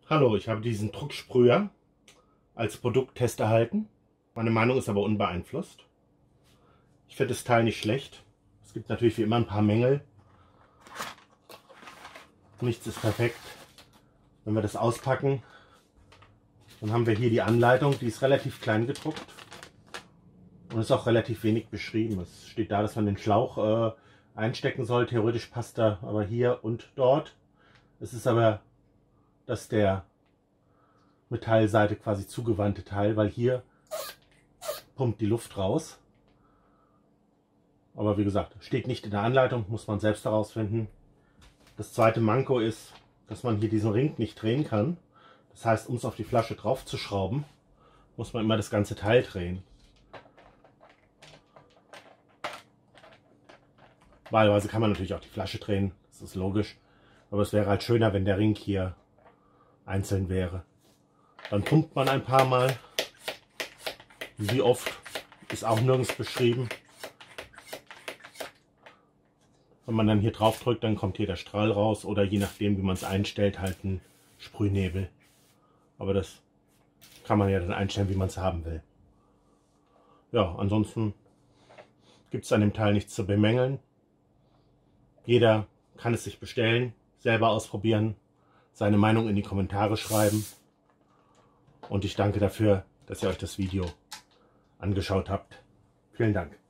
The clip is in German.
Hallo, ich habe diesen Drucksprüher als Produkttest erhalten. Meine Meinung ist aber unbeeinflusst. Ich finde das Teil nicht schlecht. Es gibt natürlich wie immer ein paar Mängel. Nichts ist perfekt. Wenn wir das auspacken, dann haben wir hier die Anleitung. Die ist relativ klein gedruckt und ist auch relativ wenig beschrieben. Es steht da, dass man den Schlauch einstecken soll. Theoretisch passt er aber hier und dort. Es ist aber der Metallseite quasi zugewandte Teil, weil hier pumpt die Luft raus. Aber wie gesagt, steht nicht in der Anleitung, muss man selbst herausfinden. Das zweite Manko ist, dass man hier diesen Ring nicht drehen kann. Das heißt, um es auf die Flasche drauf zu schrauben, muss man immer das ganze Teil drehen. Wahlweise kann man natürlich auch die Flasche drehen, das ist logisch. Aber es wäre halt schöner, wenn der Ring hier einzeln wäre. Dann pumpt man ein paar Mal. Wie oft ist auch nirgends beschrieben. Wenn man dann hier drauf drückt, dann kommt hier der Strahl raus oder je nachdem, wie man es einstellt, halt ein Sprühnebel. Aber das kann man ja dann einstellen, wie man es haben will. Ja, ansonsten gibt es an dem Teil nichts zu bemängeln. Jeder kann es sich bestellen, selber ausprobieren, seine Meinung in die Kommentare schreiben. Und ich danke dafür, dass ihr euch das Video angeschaut habt. Vielen Dank.